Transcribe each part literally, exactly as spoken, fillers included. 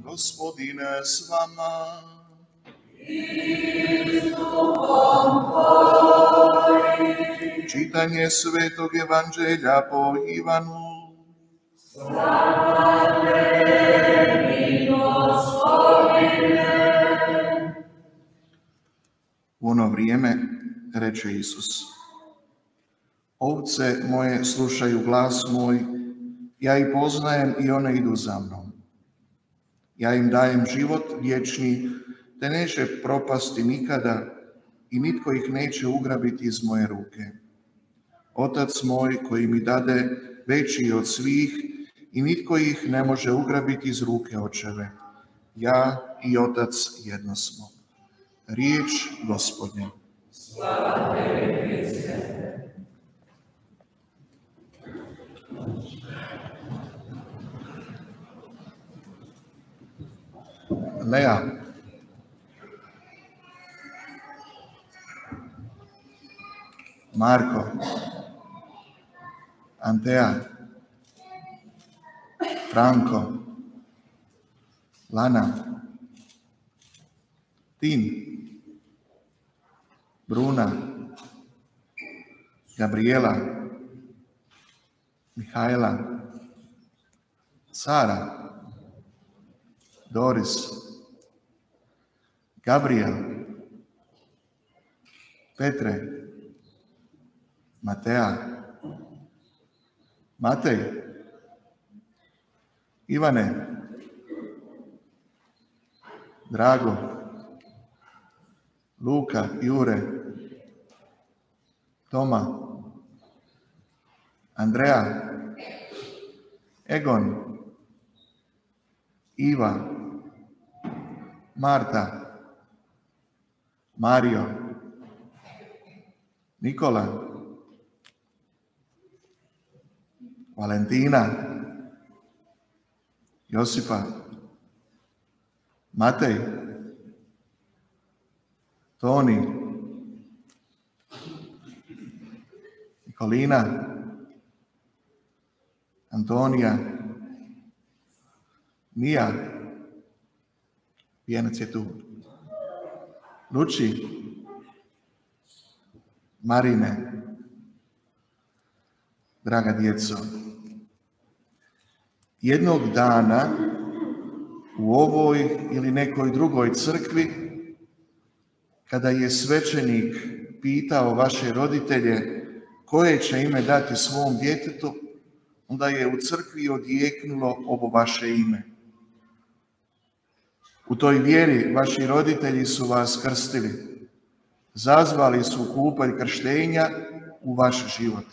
Gospodin s vama. Čitanje Svetog Evanđelja po Ivanu. Slava tebi, Gospodine. U ono vrijeme reče Isus: Ovce moje slušaju glas moj, ja ih poznajem i one idu za mnom. Ja im dajem život vječni, te neće propasti nikada i nitko ih neće ugrabiti iz moje ruke. Otac moj koji mi dade veći od svih i nitko ih ne može ugrabiti iz ruke očeve. Ja i Otac jedno smo. Riječ Gospodnja. Slava tebi, Kriste. Lea, Marko, Antea, Franko, Lana, Tin, Bruna, Gabriela, Mihajla, Sara, Doris, Gabriel, Petre, Matea, Matej, Ivane, Drago, Luka, Jure, Toma, Andreja, Egon, Iva, Marta, Mario, Nikola, Valentina, Josipa, Matej, Toni, Nikolina, Antonija, Mija, vijenac je tu, Luči, Marine, draga djeco, jednog dana u ovoj ili nekoj drugoj crkvi, kada je svećenik pitao vaše roditelje koje će ime dati svom djetetu, onda je u crkvi odjeknulo ovo vaše ime. U toj vjeri vaši roditelji su vas krstili, zazvali su kupalj krštenja u vaš život.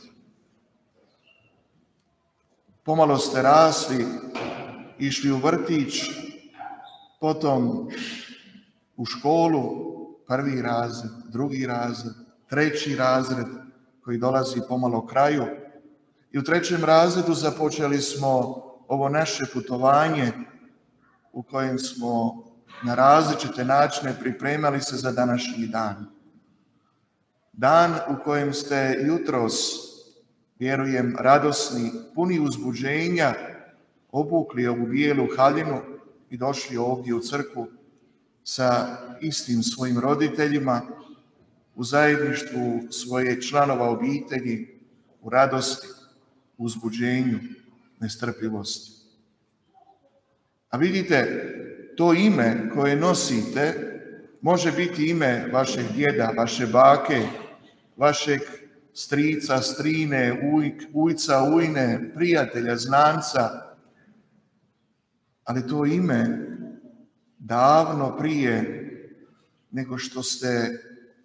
Pomalo ste rasli, išli u vrtić, potom u školu, prvi razred, drugi razred, treći razred koji dolazi pomalo kraju. I u trećem razredu započeli smo ovo naše putovanje u kojem smo na različite načine pripremali se za današnji dan. Dan u kojem ste jutros, vjerujem, radosni, puni uzbuđenja, obukli ovu bijelu haljinu i došli ovdje u crkvu sa istim svojim roditeljima, u zajedništvu svoje članova obitelji, u radosti, u uzbuđenju, nestrpljivosti. A vidite, to ime koje nosite može biti ime vašeg djeda, vaše bake, vašeg strica, strine, ujk, ujca, ujne, prijatelja, znanca. Ali to ime davno prije nego što ste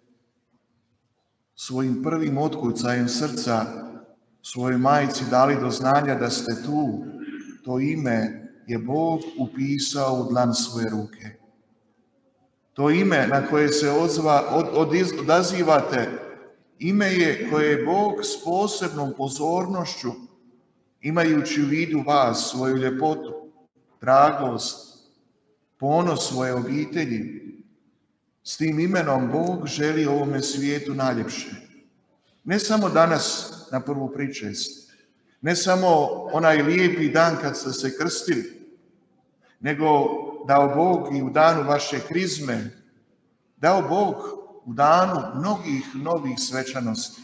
svojim prvim otkucajem srca svojoj majci dali do znanja da ste tu, to ime je Bog upisao u dlan svoje ruke. To ime na koje se odzva, od, od, odazivate, ime je koje je Bog s posebnom pozornošću, imajući u vidu vas, svoju ljepotu, dragost, ponos svoje obitelji, s tim imenom Bog želi ovome svijetu najljepše. Ne samo danas na prvu pričest, ne samo onaj lijepi dan kad ste se krstili, nego dao Bog i u danu vaše krizme, dao Bog u danu mnogih novih svečanosti.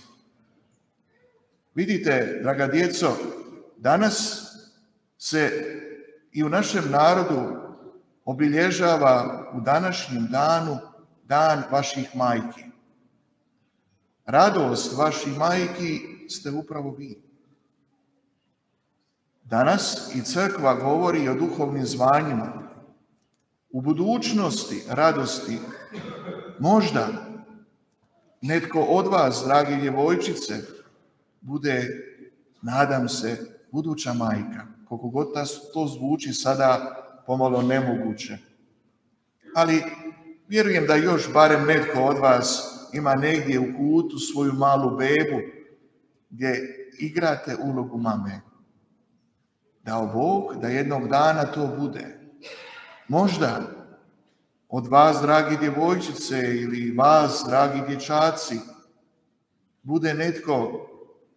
Vidite, draga djeco, danas se i u našem narodu obilježava u današnjem danu dan vaših majki. Radost vaših majki ste upravo vi. Danas i crkva govori o duhovnim zvanjima. U budućnosti radosti možda netko od vas, dragi djevojčice, bude, nadam se, buduća majka. Koliko god to zvuči sada pomalo nemoguće. Ali vjerujem da još barem netko od vas ima negdje u kutu svoju malu bebu gdje igrate ulogu mame. Dao Bog da jednog dana to bude. Možda od vas, dragi djevojčice, ili vas, dragi dječaci, bude netko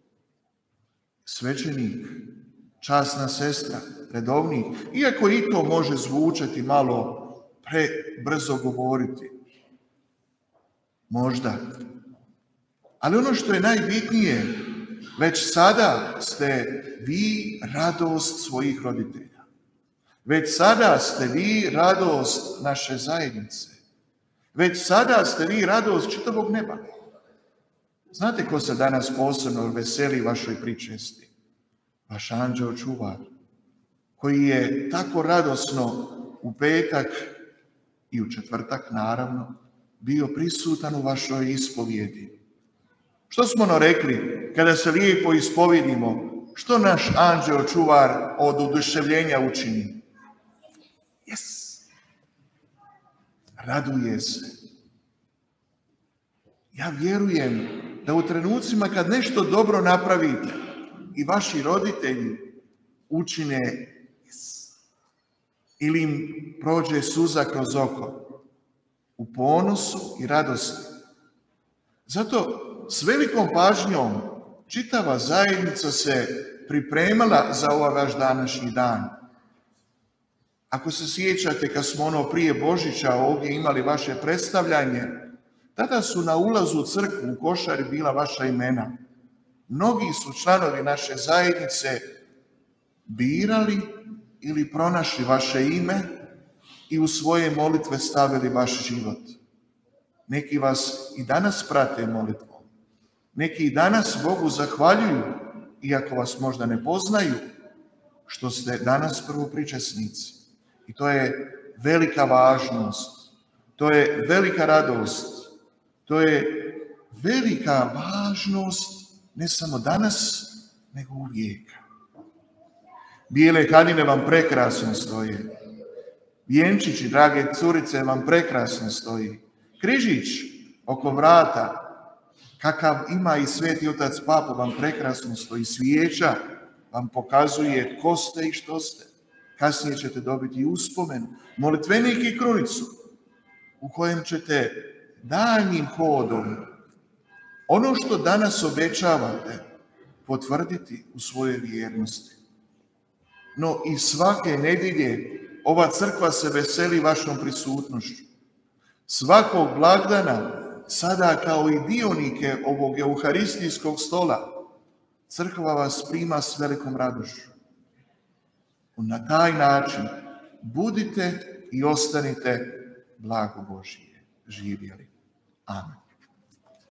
svećenik, časna sestra, redovnik, iako i to može zvučati malo prebrzo govoriti. Možda. Ali ono što je najbitnije, već sada ste vi radost svojih roditelja. Već sada ste vi radost naše zajednice. Već sada ste vi radost čitavog neba. Znate ko se danas posebno veseli vašoj pričesti? Vaš anđeo čuvar, koji je tako radosno u petak i u četvrtak, naravno, bio prisutan u vašoj ispovjedi. Što smo ono rekli kada se lijepo ispovjedimo? Što naš anđeo čuvar od oduševljenja učini? Yes. Raduje se. Ja vjerujem da u trenucima kad nešto dobro napravite i vaši roditelji učine yes, ili im prođe suza kroz oko, u ponosu i radosti. Zato s velikom pažnjom čitava zajednica se pripremala za ovaj vaš današnji dan. Ako se sjećate kad smo ono prije Božića ovdje imali vaše predstavljanje, tada su na ulazu u crkvu u košari bila vaša imena. Mnogi su članovi naše zajednice birali ili pronašli vaše ime i u svoje molitve stavili vaš život. Neki vas i danas prate molitvom. Neki i danas Bogu zahvaljuju, iako vas možda ne poznaju, što ste danas prvopričesnici. I to je velika važnost, to je velika radost, to je velika važnost ne samo danas, nego uvijek. Bijele haljine vam prekrasno stoje. Vjenčići, drage curice, vam prekrasno stoji. Križić oko vrata, kakav ima i sveti otac Papa, vam prekrasno stoji. Svijeća vam pokazuje tko ste i što ste. Kasnije ćete dobiti uspomenu, molitvenik i krunicu, u kojem ćete daljnjim hodom ono što danas obećavate potvrditi u svojoj vjernosti. No i svake nedjelje ova crkva se veseli vašom prisutnošću. Svakog blagdana, sada kao i dionike ovog euharistijskog stola, crkva vas prima s velikom radošću. Na taj način budite i ostanite blago Božije živjeli. Amen.